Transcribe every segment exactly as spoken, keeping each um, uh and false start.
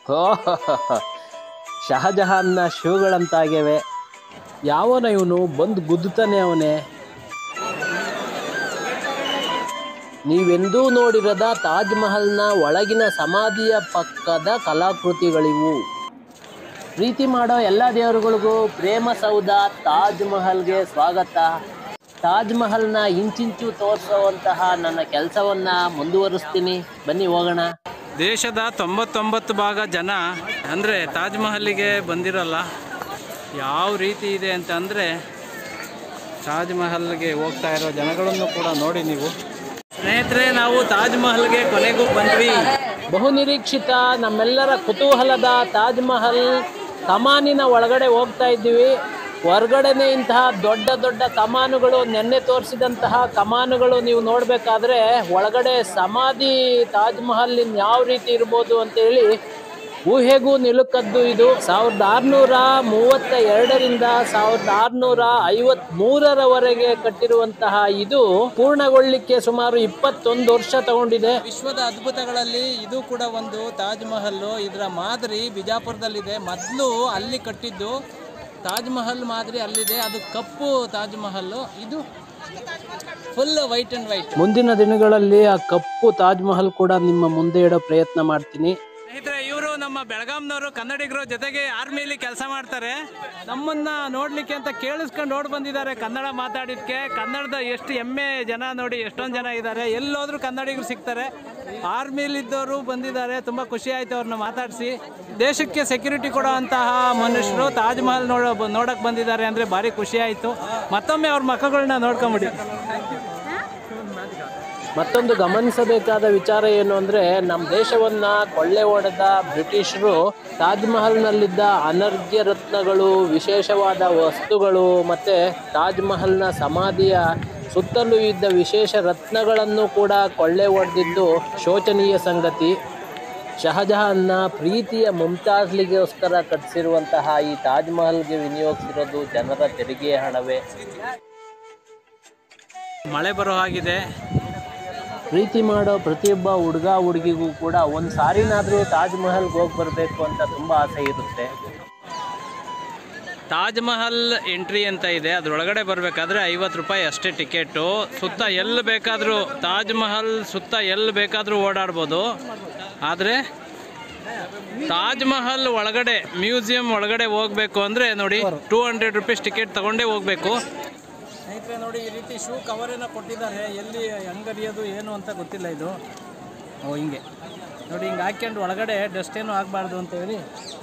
ಓ ಶಹಜಹಾನ್ನ ಶೂಗಳಂತಾಗ್ಯವೆ. ಯಾವನ ಇವನು ಬಂದು ಗುದ್ದುತ್ತಾನೆ ಅವನೇ. ನೀವೆಂದೂ ನೋಡಿರದ ತಾಜ್ ಮಹಲ್ನ ಒಳಗಿನ ಸಮಾಧಿಯ ಪಕ್ಕದ ಕಲಾಕೃತಿಗಳಿವು. ಪ್ರೀತಿ ಮಾಡೋ ಎಲ್ಲ ದೇವರುಗಳಿಗೂ ಪ್ರೇಮ ಸೌಧ ತಾಜ್ ಮಹಲ್ಗೆ ಸ್ವಾಗತ. ತಾಜ್ ಮಹಲ್ನ ಇಂಚಿಂಚು ತೋರಿಸುವಂತಹ ನನ್ನ ಕೆಲಸವನ್ನ ಮುಂದುವರಿಸ್ತೀನಿ. ಬನ್ನಿ ಹೋಗೋಣ. ದೇಶದ ತೊಂಬತ್ತೊಂಬತ್ತು ಭಾಗ ಜನ ಅಂದರೆ ತಾಜ್ ಮಹಲಿಗೆ ಬಂದಿರಲ್ಲ. ಯಾವ ರೀತಿ ಇದೆ ಅಂತ ಅಂದರೆ ತಾಜ್ ಮಹಲ್ಗೆ ಹೋಗ್ತಾ ಇರೋ ಜನಗಳನ್ನು ಕೂಡ ನೋಡಿ ನೀವು. ಸ್ನೇಹಿತರೆ, ನಾವು ತಾಜ್ ಮಹಲ್ಗೆ ಕೊನೆಗೂ ಬಂದ್ವಿ. ಬಹು ನಿರೀಕ್ಷಿತ ನಮ್ಮೆಲ್ಲರ ಕುತೂಹಲದ ತಾಜ್ ಮಹಲ್ ಕಮಾನಿನ ಒಳಗಡೆ ಹೋಗ್ತಾ ಇದ್ದೀವಿ. ಹೊರಗಡೆನೆ ಇಂತಹ ದೊಡ್ಡ ದೊಡ್ಡ ಕಮಾನುಗಳು, ನೆನ್ನೆ ತೋರಿಸಿದಂತಹ ಕಮಾನುಗಳು ನೀವು ನೋಡಬೇಕಾದ್ರೆ ಒಳಗಡೆ ಸಮಾಧಿ ತಾಜ್ ಮಹಲ್ ಯಾವ ರೀತಿ ಇರ್ಬೋದು ಅಂತೇಳಿ ಊಹೆಗೂ ನಿಲುಕದ್ದು. ಇದು ಸಾವಿರದ ಆರುನೂರ ಮೂವತ್ತ ಎರಡರಿಂದ ಸಾವಿರದ ಆರುನೂರ ಐವತ್ ಮೂರರವರೆಗೆ ಕಟ್ಟಿರುವಂತಹ ಇದು ಪೂರ್ಣಗೊಳ್ಳಿಕ್ಕೆ ಸುಮಾರು ಇಪ್ಪತ್ತೊಂದು ವರ್ಷ ತಗೊಂಡಿದೆ. ವಿಶ್ವದ ಅದ್ಭುತಗಳಲ್ಲಿ ಇದು ಕೂಡ ಒಂದು ತಾಜ್ ಮಹಲ್. ಇದರ ಮಾದರಿ ಬಿಜಾಪುರದಲ್ಲಿದೆ. ಮೊದಲು ಅಲ್ಲಿ ಕಟ್ಟಿದ್ದು ತಾಜ್ ಮಹಲ್ ಮಾದರಿ ಅಲ್ಲಿದೆ. ಅದು ಕಪ್ಪು ತಾಜ್ ಮಹಲ್, ಇದು ಫುಲ್ ವೈಟ್ ಅಂಡ್ ವೈಟ್. ಮುಂದಿನ ದಿನಗಳಲ್ಲಿ ಆ ಕಪ್ಪು ತಾಜ್ ಮಹಲ್ ಕೂಡ ನಿಮ್ಮ ಮುಂದೆ ಇಡೋ ಪ್ರಯತ್ನ ಮಾಡ್ತೀನಿ. ಸ್ನೇಹಿತರೆ, ಇವರು ನಮ್ಮ ಬೆಳಗಾಂನವರು, ಕನ್ನಡಿಗರು, ಜೊತೆಗೆ ಆರ್ಮಿಲಿ ಕೆಲಸ ಮಾಡ್ತಾರೆ. ನಮ್ಮನ್ನ ನೋಡ್ಲಿಕ್ಕೆ ಅಂತ ಕೇಳಿಸ್ಕೊಂಡು ಓಡ್ ಬಂದಿದ್ದಾರೆ ಕನ್ನಡ ಮಾತಾಡಿದ್ಕೆ. ಕನ್ನಡದ ಎಷ್ಟು ಹೆಮ್ಮೆ ಜನ ನೋಡಿ, ಎಷ್ಟೊಂದು ಜನ ಇದ್ದಾರೆ. ಎಲ್ಲೋದ್ರೂ ಕನ್ನಡಿಗರು ಸಿಗ್ತಾರೆ. ಆರ್ಮಿಲಿದ್ದವರು ಬಂದಿದ್ದಾರೆ. ತುಂಬ ಖುಷಿ ಆಯ್ತು ಅವ್ರನ್ನ ಮಾತಾಡಿಸಿ. ದೇಶಕ್ಕೆ ಸೆಕ್ಯೂರಿಟಿ ಕೊಡೋ ಅಂತಹ ಮನುಷ್ಯರು ತಾಜ್ ಮಹಲ್ ನೋಡ ನೋಡಕ್ ಬಂದಿದ್ದಾರೆ ಅಂದರೆ ಭಾರಿ ಖುಷಿ ಆಯಿತು. ಮತ್ತೊಮ್ಮೆ ಅವ್ರ ಮಕ್ಕಳನ್ನ ನೋಡ್ಕೊಂಬಿಡಿ. ಮತ್ತೊಂದು ಗಮನಿಸಬೇಕಾದ ವಿಚಾರ ಏನು ಅಂದರೆ, ನಮ್ಮ ದೇಶವನ್ನ ಕೊಳ್ಳೆ ಹೊಡೆದ ಬ್ರಿಟಿಷರು ತಾಜ್ ಮಹಲ್ನಲ್ಲಿದ್ದ ಅನರ್ಘ್ಯ ರತ್ನಗಳು, ವಿಶೇಷವಾದ ವಸ್ತುಗಳು ಮತ್ತು ತಾಜ್ ಮಹಲ್ನ ಸಮಾಧಿಯ ಸುತ್ತಲೂ ಇದ್ದ ವಿಶೇಷ ರತ್ನಗಳನ್ನು ಕೂಡ ಕೊಳ್ಳೆ ಹೊಡೆದಿದ್ದು ಶೋಚನೀಯ ಸಂಗತಿ. ಶಹಜಹಾನ್ನ ಪ್ರೀತಿಯ ಮುಮ್ತಾಜ್ಲಿಗೋಸ್ಕರ ಕಟ್ಟಿಸಿರುವಂತಹ ಈ ತಾಜ್ ಮಹಲ್ಗೆ ವಿನಿಯೋಗಿಸಿರೋದು ಜನರ ತೆರಿಗೆ ಹಣವೇ. ಮಳೆ ಬರೋ ಹಾಗಿದೆ. ಪ್ರೀತಿ ಮಾಡೋ ಪ್ರತಿಯೊಬ್ಬ ಹುಡುಗ ಹುಡುಗಿಗೂ ಕೂಡ ಒಂದು ಸಾರಿನಾದರೂ ತಾಜ್ ಮಹಲ್ಗೆ ಹೋಗಿ ಬರಬೇಕು ಅಂತ ತುಂಬ ಆಸೆ ಇರುತ್ತೆ. ತಾಜ್ ಮಹಲ್ ಎಂಟ್ರಿ ಅಂತ ಇದೆ. ಅದರೊಳಗಡೆ ಬರಬೇಕಾದ್ರೆ ಐವತ್ತು ರೂಪಾಯಿ ಅಷ್ಟೇ ಟಿಕೆಟು. ಸುತ್ತ ಎಲ್ಲಿ ಬೇಕಾದರೂ ತಾಜ್ ಮಹಲ್ ಸುತ್ತ ಎಲ್ಲಿ ಬೇಕಾದರೂ ಓಡಾಡ್ಬೋದು. ಆದರೆ ತಾಜ್ ಮಹಲ್ ಒಳಗಡೆ ಮ್ಯೂಸಿಯಂ ಒಳಗಡೆ ಹೋಗಬೇಕು ಅಂದರೆ ನೋಡಿ, ಟೂ ಹಂಡ್ರೆಡ್ ರುಪೀಸ್ ಟಿಕೆಟ್ ತೊಗೊಂಡೇ ಹೋಗಬೇಕು. ಸ್ನೇಹಿತರೆ ನೋಡಿ, ಈ ರೀತಿ ಶೂ ಕವರೇನ ಕೊಟ್ಟಿದ್ದಾರೆ. ಎಲ್ಲಿ ಹೆಂಗರಿಯೋದು ಏನು ಅಂತ ಗೊತ್ತಿಲ್ಲ ಇದು. ಓ ಹಿಂಗೆ ನೋಡಿ, ಹಿಂಗೆ ಹಾಕ್ಕೊಂಡು ಒಳಗಡೆ ಡಸ್ಟ್ ಏನೂ ಆಗಬಾರ್ದು ಅಂತ ಹೇಳಿ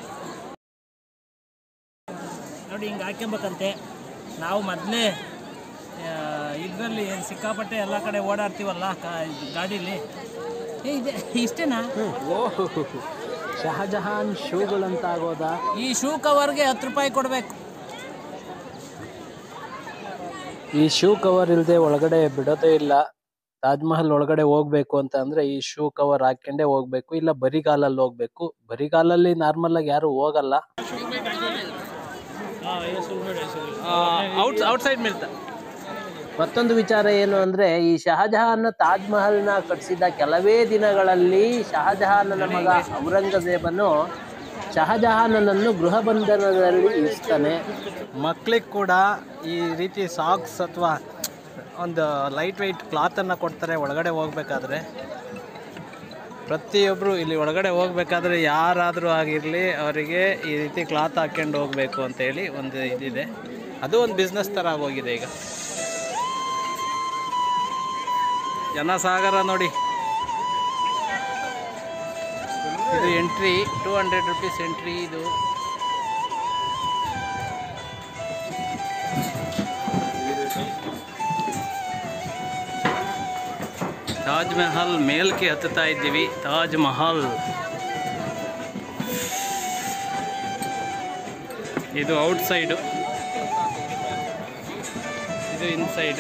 ನೋಡಿ ಹಿಂಗೆ ಹಾಕ್ಯಂಬೇಕಂತೆ. ನಾವು ಮೊದಲೇ ಇದರಲ್ಲಿ ಸಿಕ್ಕಾಪಟ್ಟೆ ಎಲ್ಲ ಕಡೆ ಓಡಾಡ್ತೀವಲ್ಲ ಗಾಡೀಲಿ. ಏ ಇದೆ ಇಷ್ಟೇನಾ? ಓಹ್, ಶಹಜಹಾನ್ ಶೂಗಳಂತಾಗೋದಾ? ಈ ಶೂ ಕವರ್ಗೆ ಹತ್ತು ರೂಪಾಯಿ ಕೊಡಬೇಕು. ಈ ಶೂ ಕವರ್ ಇಲ್ಲದೆ ಒಳಗಡೆ ಬಿಡೋದೇ ಇಲ್ಲ. ತಾಜ್ ಮಹಲ್ ಒಳಗಡೆ ಹೋಗ್ಬೇಕು ಅಂತ ಅಂದ್ರೆ ಈ ಶೂ ಕವರ್ ಹಾಕೊಂಡೇ ಹೋಗ್ಬೇಕು, ಇಲ್ಲ ಬರಿಗಾಲಲ್ಲಿ ಹೋಗ್ಬೇಕು. ಬರಿಗಾಲಲ್ಲಿ ನಾರ್ಮಲ್ ಆಗಿ ಯಾರು ಹೋಗಲ್ಲ. ಔಟ್ಸೈಡ್ ಮಿಲ್ತಾ. ಮತ್ತೊಂದು ವಿಚಾರ ಏನು ಅಂದ್ರೆ, ಈ ಶಹಜಹಾನ್ ತಾಜ್ ಮಹಲ್ನ ಕಟ್ಟಿಸಿದ ಕೆಲವೇ ದಿನಗಳಲ್ಲಿ ಶಹಜಹಾನನ ಮಗ ಔರಂಗಜೇಬನು ಶಹಜಹಾನನನ್ನು ಗೃಹ ಬಂಧನದಲ್ಲಿ ಇರಿಸ್ತಾನೆ. ಮಕ್ಕಳಿಗೆ ಕೂಡ ಈ ರೀತಿ ಸಾಕ್ಸ್ ಅಥವಾ ಒಂದು ಲೈಟ್ ವೆಯ್ಟ್ ಕ್ಲಾತನ್ನು ಕೊಡ್ತಾರೆ ಒಳಗಡೆ ಹೋಗ್ಬೇಕಾದ್ರೆ. ಪ್ರತಿಯೊಬ್ಬರು ಇಲ್ಲಿ ಒಳಗಡೆ ಹೋಗ್ಬೇಕಾದ್ರೆ ಯಾರಾದರೂ ಆಗಿರಲಿ ಅವರಿಗೆ ಈ ರೀತಿ ಕ್ಲಾತ್ ಹಾಕ್ಕೊಂಡು ಹೋಗಬೇಕು ಅಂತೇಳಿ ಒಂದು ಇದಿದೆ. ಅದು ಒಂದು ಬಿಸ್ನೆಸ್ ಥರ ಆಗೋಗಿದೆ ಈಗ. ಜನಸಾಗರ ನೋಡಿ. ಇದು entry, two hundred rupees entry. ಇದು ತಾಜ್ ಮಹಲ್ ಮೇಲ್ಕೆ ಹತ್ತುತ್ತಾ ಇದ್ದೀವಿ. ತಾಜ್ ಮಹಲ್ ಇದು ಔಟ್ ಸೈಡು, ಇದು ಇನ್ಸೈಡು.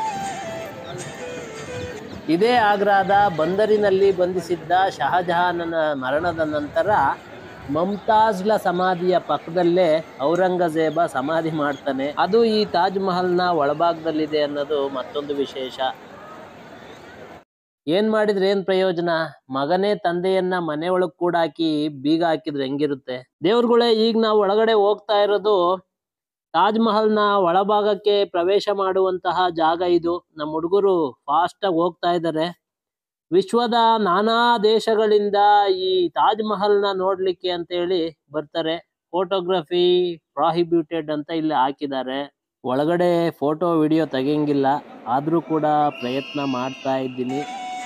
ಇದೇ ಆಗ್ರಾದ ಬಂದರಿನಲ್ಲಿ ಬಂಧಿಸಿದ್ದ ಶಹಜಹಾನನ ಮರಣದ ನಂತರ ಮಮ್ತಾಜ್ಳ ಸಮಾಧಿಯ ಪಕ್ಕದಲ್ಲೇ ಔರಂಗಜೇಬ ಸಮಾಧಿ ಮಾಡ್ತಾನೆ. ಅದು ಈ ತಾಜ್ ಮಹಲ್ನ ಒಳಭಾಗದಲ್ಲಿದೆ ಅನ್ನೋದು ಮತ್ತೊಂದು ವಿಶೇಷ. ಏನ್ ಮಾಡಿದ್ರೆ ಏನ್ ಪ್ರಯೋಜನ? ಮಗನೇ ತಂದೆಯನ್ನ ಮನೆ ಒಳಗ್ ಕೂಡ ಹಾಕಿ ಬೀಗ ಹಾಕಿದ್ರೆ ಹೆಂಗಿರುತ್ತೆ? ದೇವ್ರುಗಳೇ, ಈಗ ನಾವು ಒಳಗಡೆ ಹೋಗ್ತಾ ಇರೋದು ತಾಜ್ ಮಹಲ್ನ ಒಳಭಾಗಕ್ಕೆ ಪ್ರವೇಶ ಮಾಡುವಂತಹ ಜಾಗ ಇದು. ನಮ್ಮ ಹುಡುಗರು ಫಾಸ್ಟ್ ಆಗಿ ಹೋಗ್ತಾ ಇದ್ದಾರೆ. ವಿಶ್ವದ ನಾನಾ ದೇಶಗಳಿಂದ ಈ ತಾಜ್ ಮಹಲ್ನ ನೋಡ್ಲಿಕ್ಕೆ ಅಂತ ಹೇಳಿ ಬರ್ತಾರೆ. ಫೋಟೋಗ್ರಫಿ ಪ್ರಾಹಿಬ್ಯೂಟೆಡ್ ಅಂತ ಇಲ್ಲಿ ಹಾಕಿದ್ದಾರೆ. ಒಳಗಡೆ ಫೋಟೋ ವಿಡಿಯೋ ತೆಗೆಯಂಗಿಲ್ಲ, ಆದ್ರೂ ಕೂಡ ಪ್ರಯತ್ನ ಮಾಡ್ತಾ ಇದ್ದೀನಿ.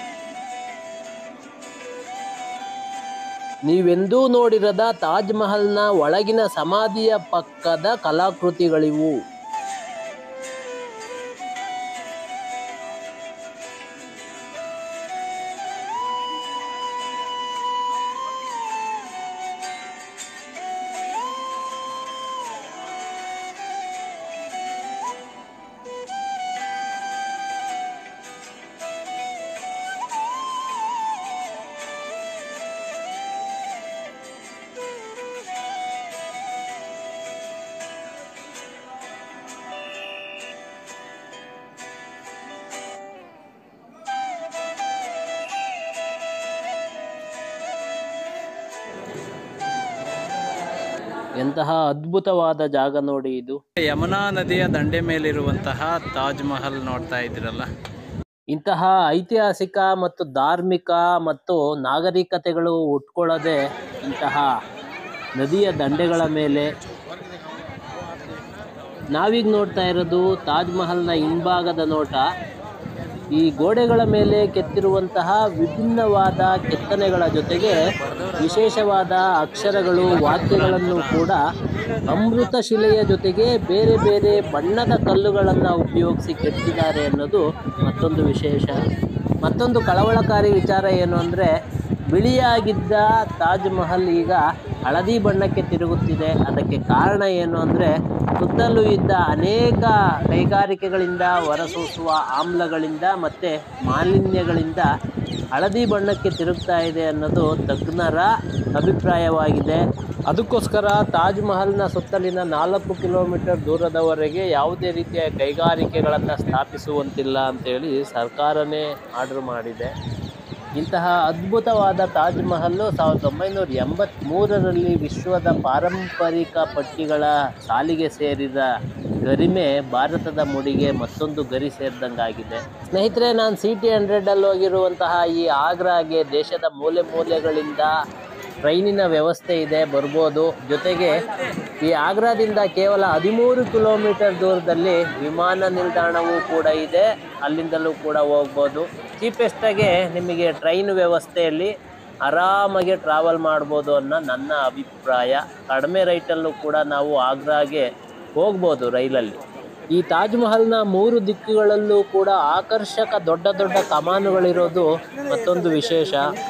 ನೀವೆಂದೂ ನೋಡಿರದ ತಾಜ್ ಮಹಲ್ನ ಒಳಗಿನ ಸಮಾಧಿಯ ಪಕ್ಕದ ಕಲಾಕೃತಿಗಳಿವು. ಎಂತಹ ಅದ್ಭುತವಾದ ಜಾಗ ನೋಡಿ ಇದು. ಯಮುನಾ ನದಿಯ ದಂಡೆ ಮೇಲಿರುವಂತಹ ತಾಜ್ ಮಹಲ್ ನೋಡ್ತಾ ಇದ್ದೀರಲ್ಲ. ಇಂತಹ ಐತಿಹಾಸಿಕ ಮತ್ತು ಧಾರ್ಮಿಕ ಮತ್ತು ನಾಗರಿಕತೆಗಳು ಹುಟ್ಕೊಳ್ಳೋದೆ ಇಂತಹ ನದಿಯ ದಂಡೆಗಳ ಮೇಲೆ. ನಾವೀಗ ನೋಡ್ತಾ ಇರೋದು ತಾಜ್ ಮಹಲ್ನ ಹಿಂಭಾಗದ ನೋಟ. ಈ ಗೋಡೆಗಳ ಮೇಲೆ ಕೆತ್ತಿರುವಂತಹ ವಿಭಿನ್ನವಾದ ಕೆತ್ತನೆಗಳ ಜೊತೆಗೆ ವಿಶೇಷವಾದ ಅಕ್ಷರಗಳು, ವಾಕ್ಯಗಳನ್ನು ಕೂಡ ಅಮೃತ ಶಿಲೆಯ ಜೊತೆಗೆ ಬೇರೆ ಬೇರೆ ಬಣ್ಣದ ಕಲ್ಲುಗಳನ್ನು ಉಪಯೋಗಿಸಿ ಕೆತ್ತಿದ್ದಾರೆ ಅನ್ನೋದು ಮತ್ತೊಂದು ವಿಶೇಷ. ಮತ್ತೊಂದು ಕಳವಳಕಾರಿ ವಿಚಾರ ಏನು ಅಂದರೆ, ಬಿಳಿಯಾಗಿದ್ದ ತಾಜ್ ಮಹಲ್ ಈಗ ಹಳದಿ ಬಣ್ಣಕ್ಕೆ ತಿರುಗುತ್ತಿದೆ. ಅದಕ್ಕೆ ಕಾರಣ ಏನು ಅಂದರೆ, ಸುತ್ತಲೂ ಇದ್ದ ಅನೇಕ ಕೈಗಾರಿಕೆಗಳಿಂದ ಹೊರಸೂಸುವ ಆಮ್ಲಗಳಿಂದ ಮತ್ತು ಮಾಲಿನ್ಯಗಳಿಂದ ಹಳದಿ ಬಣ್ಣಕ್ಕೆ ತಿರುಗ್ತಾ ಇದೆ ಅನ್ನೋದು ತಜ್ಞರ ಅಭಿಪ್ರಾಯವಾಗಿದೆ. ಅದಕ್ಕೋಸ್ಕರ ತಾಜ್ ಮಹಲ್ನ ಸುತ್ತಲಿನ ನಾಲ್ಕು ಕಿಲೋಮೀಟರ್ ದೂರದವರೆಗೆ ಯಾವುದೇ ರೀತಿಯ ಕೈಗಾರಿಕೆಗಳನ್ನು ಸ್ಥಾಪಿಸುವಂತಿಲ್ಲ ಅಂತೇಳಿ ಸರ್ಕಾರನೇ ಆರ್ಡರ್ ಮಾಡಿದೆ. ಇಂತಹ ಅದ್ಭುತವಾದ ತಾಜ್ ಮಹಲ್ಲು ಸಾವಿರದ ಒಂಬೈನೂರ ಎಂಬತ್ತ್ಮೂರರಲ್ಲಿ ವಿಶ್ವದ ಪಾರಂಪರಿಕ ಪಟ್ಟಿಗಳ ಸಾಲಿಗೆ ಸೇರಿದ ಗರಿಮೆ ಭಾರತದ ಮುಡಿಗೆ ಮತ್ತೊಂದು ಗರಿ ಸೇರಿದಂಗಾಗಿದೆ. ಸ್ನೇಹಿತರೆ, ನಾನು ಸಿ ಟಿ ಹಂಡ್ರೆಡಲ್ಲಿ ಹೋಗಿರುವಂತಹ ಈ ಆಗ್ರಾಗೆ ದೇಶದ ಮೂಲೆ ಮೂಲೆಗಳಿಂದ ಟ್ರೈನಿನ ವ್ಯವಸ್ಥೆ ಇದೆ, ಬರ್ಬೋದು. ಜೊತೆಗೆ ಈ ಆಗ್ರಾದಿಂದ ಕೇವಲ ಹದಿಮೂರು ಕಿಲೋಮೀಟರ್ ದೂರದಲ್ಲಿ ವಿಮಾನ ನಿಲ್ದಾಣವೂ ಕೂಡ ಇದೆ, ಅಲ್ಲಿಂದಲೂ ಕೂಡ ಹೋಗ್ಬೋದು. ಚೀಪೆಸ್ಟಾಗೆ ನಿಮಗೆ ಟ್ರೈನ್ ವ್ಯವಸ್ಥೆಯಲ್ಲಿ ಆರಾಮಾಗಿ ಟ್ರಾವೆಲ್ ಮಾಡ್ಬೋದು ಅನ್ನೋ ನನ್ನ ಅಭಿಪ್ರಾಯ. ಕಡಿಮೆ ರೈಟಲ್ಲೂ ಕೂಡ ನಾವು ಆಗ್ರಾಗೆ ಹೋಗ್ಬೋದು ರೈಲಲ್ಲಿ. ಈ ತಾಜ್ ಮಹಲ್ನ ಮೂರು ದಿಕ್ಕುಗಳಲ್ಲೂ ಕೂಡ ಆಕರ್ಷಕ ದೊಡ್ಡ ದೊಡ್ಡ ಕಮಾನುಗಳಿರೋದು ಮತ್ತೊಂದು ವಿಶೇಷ.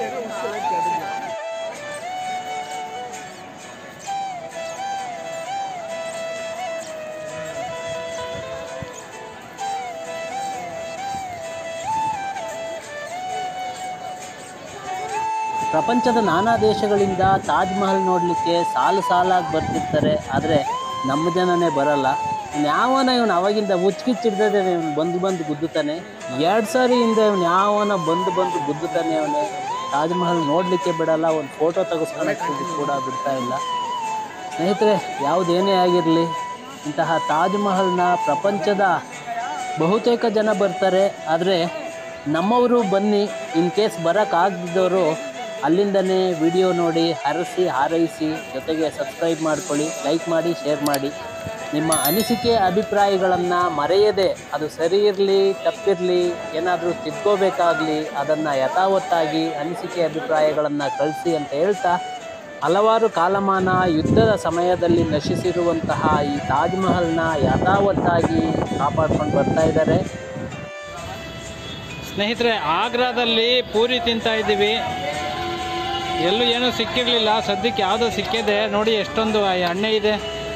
ಪ್ರಪಂಚದ ನಾನಾ ದೇಶಗಳಿಂದ ತಾಜ್ ಮಹಲ್ ನೋಡಲಿಕ್ಕೆ ಸಾಲು ಸಾಲಾಗಿ ಬರ್ತಿರ್ತಾರೆ, ಆದರೆ ನಮ್ಮ ಜನನೇ ಬರಲ್ಲ. ಯಾವನ ಇವನು ಅವಾಗಿಂದ ಮುಚ್ಚಿಚ್ಚಿಡ್ದೆ ಇವನು ಬಂದು ಬಂದು ಗುದ್ದುತ್ತಾನೆ. ಎರಡು ಸಾರಿಯಿಂದ ಇವನು ಯಾವನ ಬಂದು ಬಂದು ಗುದ್ದುತ್ತಾನೆ. ಅವನೇ ತಾಜ್ ಮಹಲ್ ನೋಡಲಿಕ್ಕೆ ಬಿಡಲ್ಲ, ಒಂದು ಫೋಟೋ ತೆಗೆಸ್ಕೊಳ್ಳೋಕ್ಕೆ ಕೂಡ ಬಿಡ್ತಾ ಇಲ್ಲ. ಸ್ನೇಹಿತರೆ, ಯಾವುದೇನೇ ಆಗಿರಲಿ, ಇಂತಹ ತಾಜ್ ಮಹಲ್ನ ಪ್ರಪಂಚದ ಬಹುತೇಕ ಜನ ಬರ್ತಾರೆ. ಆದರೆ ನಮ್ಮವರು ಬನ್ನಿ, ಇನ್ ಕೇಸ್ ಬರೋಕ್ಕಾಗದಿದ್ದವರು ಅಲ್ಲಿಂದನೇ ವಿಡಿಯೋ ನೋಡಿ ಹರಸಿ ಹಾರೈಸಿ, ಜೊತೆಗೆ ಸಬ್ಸ್ಕ್ರೈಬ್ ಮಾಡ್ಕೊಳ್ಳಿ, ಲೈಕ್ ಮಾಡಿ, ಶೇರ್ ಮಾಡಿ. ನಿಮ್ಮ ಅನಿಸಿಕೆ ಅಭಿಪ್ರಾಯಗಳನ್ನು ಮರೆಯದೆ, ಅದು ಸರಿ ಇರಲಿ ತಪ್ಪಿರಲಿ, ಏನಾದರೂ ತಿದ್ಕೋಬೇಕಾಗಲಿ, ಅದನ್ನು ಯಥಾವತ್ತಾಗಿ ಅನಿಸಿಕೆ ಅಭಿಪ್ರಾಯಗಳನ್ನು ಕಳಿಸಿ ಅಂತ ಹೇಳ್ತಾ, ಹಲವಾರು ಕಾಲಮಾನ ಯುದ್ಧದ ಸಮಯದಲ್ಲಿ ನಶಿಸಿರುವಂತಹ ಈ ತಾಜ್ ಮಹಲ್ನ ಯಥಾವತ್ತಾಗಿ ಕಾಪಾಡ್ಕೊಂಡು ಬರ್ತಾ ಇದ್ದಾರೆ. ಸ್ನೇಹಿತರೆ, ಆಗ್ರಾದಲ್ಲಿ ಪೂರಿ ತಿಂತಾ ಇದ್ದೀವಿ. ಎಲ್ಲೂ ಏನೂ ಸಿಕ್ಕಿರಲಿಲ್ಲ, ಸದ್ಯಕ್ಕೆ ಯಾವುದೋ ಸಿಕ್ಕಿದೆ. ನೋಡಿ ಎಷ್ಟೊಂದು ಎಣ್ಣೆ ಇದೆ.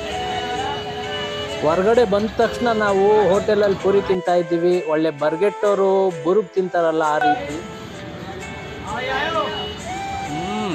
ಹೊರಗಡೆ ಬಂದ ತಕ್ಷಣ ನಾವು ಹೋಟೆಲಲ್ಲಿ ಪೂರಿ ತಿಂತಾ ಇದ್ದೀವಿ. ಒಳ್ಳೆ ಬರ್ಗೆಟ್ಟವರು ಬುರುಗ್ ತಿಂತಾರಲ್ಲ ಆ ರೀತಿ. ಹ್ಮ್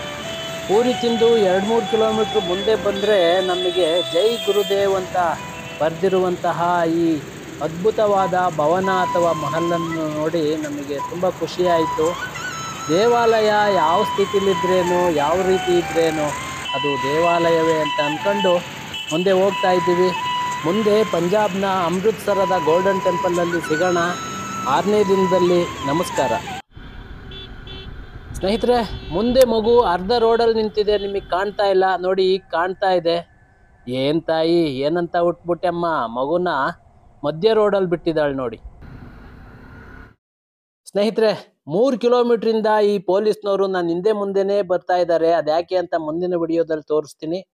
ಪೂರಿ ತಿಂದು ಎರಡು ಮೂರು ಕಿಲೋಮೀಟ್ರ್ ಮುಂದೆ ಬಂದರೆ ನಮಗೆ ಜೈ ಗುರುದೇವ್ ಅಂತ ಬರೆದಿರುವಂತಹ ಈ ಅದ್ಭುತವಾದ ಭವನ ಅಥವಾ ಮಹಲನ್ನು ನೋಡಿ ನಮಗೆ ತುಂಬ ಖುಷಿಯಾಯಿತು. ದೇವಾಲಯ ಯಾವ ಸ್ಥಿತಿಲಿದ್ರೇನು, ಯಾವ ರೀತಿ ಇದ್ರೇನು ಅದು ದೇವಾಲಯವೇ ಅಂತ ಅಂದ್ಕೊಂಡು ಮುಂದೆ ಹೋಗ್ತಾ ಇದ್ದೀವಿ. ಮುಂದೆ ಪಂಜಾಬ್ನ ಅಮೃತ್ಸರದ ಗೋಲ್ಡನ್ ಟೆಂಪಲಲ್ಲಿ ಸಿಗೋಣ ಆರನೇ ದಿನದಲ್ಲಿ. ನಮಸ್ಕಾರ ಸ್ನೇಹಿತರೆ. ಮುಂದೆ ಮಗು ಅರ್ಧ ರೋಡಲ್ಲಿ ನಿಂತಿದೆ, ನಿಮಗೆ ಕಾಣ್ತಾ ಇಲ್ಲ ನೋಡಿ, ಈಗ ಕಾಣ್ತಾ ಇದೆ. ಏನು ತಾಯಿ ಏನಂತ ಹುಟ್ಬಿಟ್ಟೆಮ್ಮ, ಮಗುನ ಮಧ್ಯ ರೋಡಲ್ಲಿ ಬಿಟ್ಟಿದ್ದಾಳೆ ನೋಡಿ. ಸ್ನೇಹಿತರೆ, ಮೂರು ಕಿಲೋಮೀಟ್ರಿಂದ ಈ ಪೊಲೀಸ್ನವರು ನನ್ನ ಹಿಂದೆ ಮುಂದೆನೇ ಬರ್ತಾ ಇದ್ದಾರೆ. ಅದ್ಯಾಕೆ ಅಂತ ಮುಂದಿನ ವಿಡಿಯೋದಲ್ಲಿ ತೋರಿಸ್ತೀನಿ.